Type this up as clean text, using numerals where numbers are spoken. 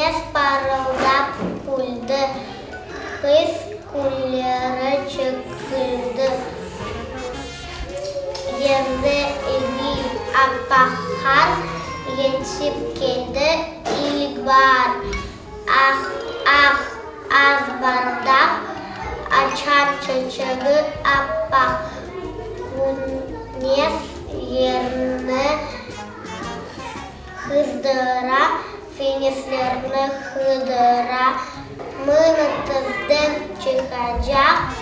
Күнес парылдап күлді, қыз күллері чөкілді. Ерді еги аппақ қар, етіп келді илік бар. Ақ бардақ, açar çiçeği appak. Күнес ерні қыздыра, финислерні қыдыра. Мыны тызден чықачақ,